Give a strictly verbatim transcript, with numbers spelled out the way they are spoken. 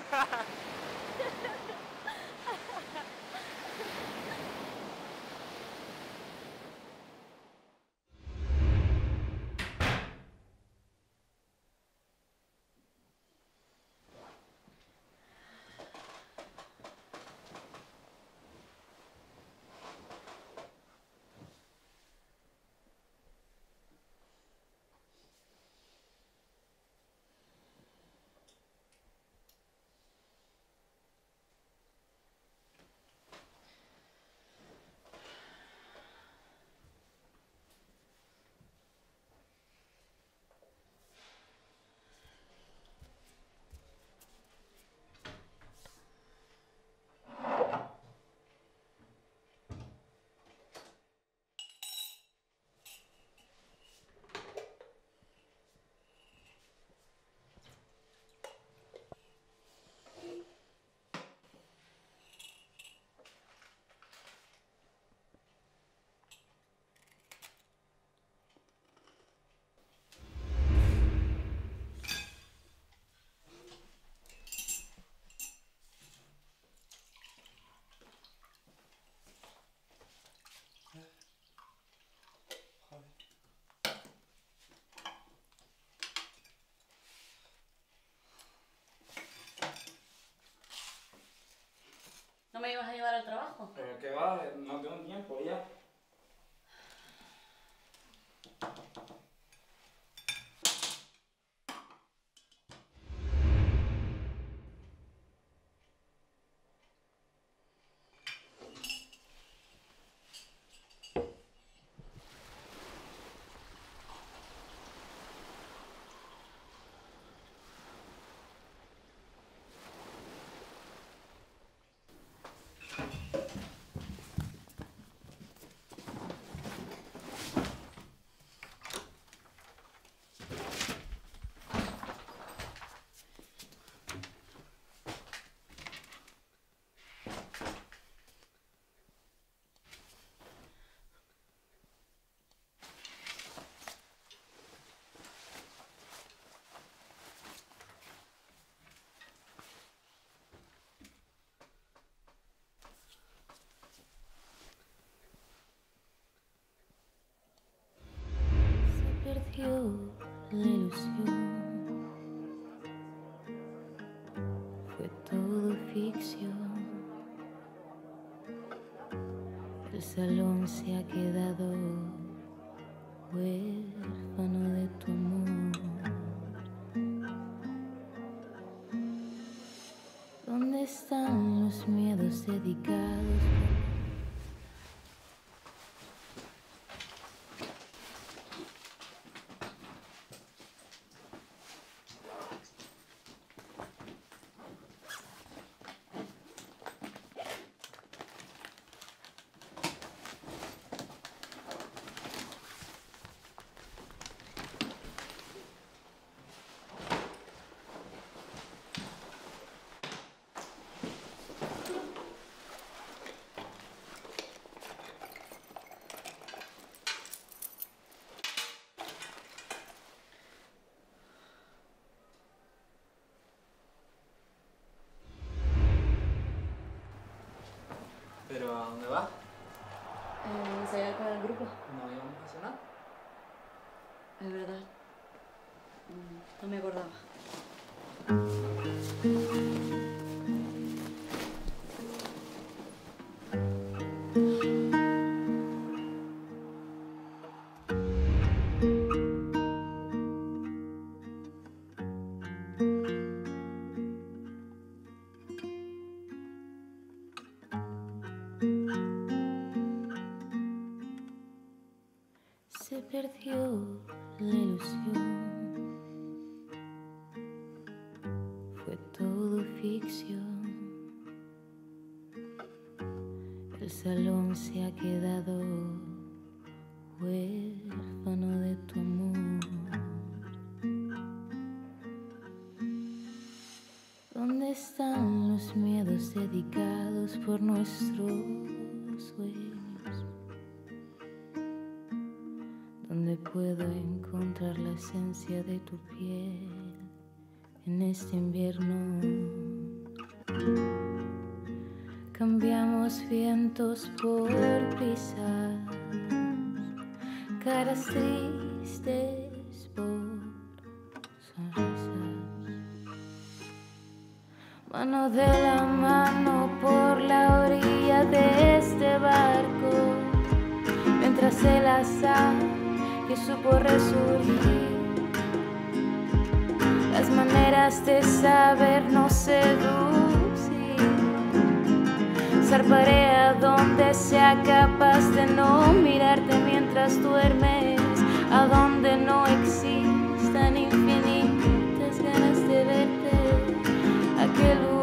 ¿No me ibas a llevar al trabajo? Pero que va, no tengo tiempo ya. Perdió la ilusión, fue todo ficción. El salón se ha quedado huérfano de tu amor. ¿Dónde están los miedos dedicados? ¿Pero a dónde vas? Eh, ensayar con el grupo. ¿No íbamos a cenar? Es verdad. Mm, No me acordaba. Se perdió la ilusión, fue todo ficción. El salón se ha quedado huérfano de tu amor. ¿Dónde están los miedos dedicados por nuestros sueños? ¿Dónde puedo encontrar la esencia de tu piel en este invierno? Cambiamos vientos por brisas, caras tristes por sonrisas. Mano de la mano por la orilla de este barco, mientras el azar que supo resurgir, las maneras de sabernos seducir. Zarparé a donde sea capaz de no mirarte mientras duermes, a donde no existan infinitas ganas de verte, aquel lugar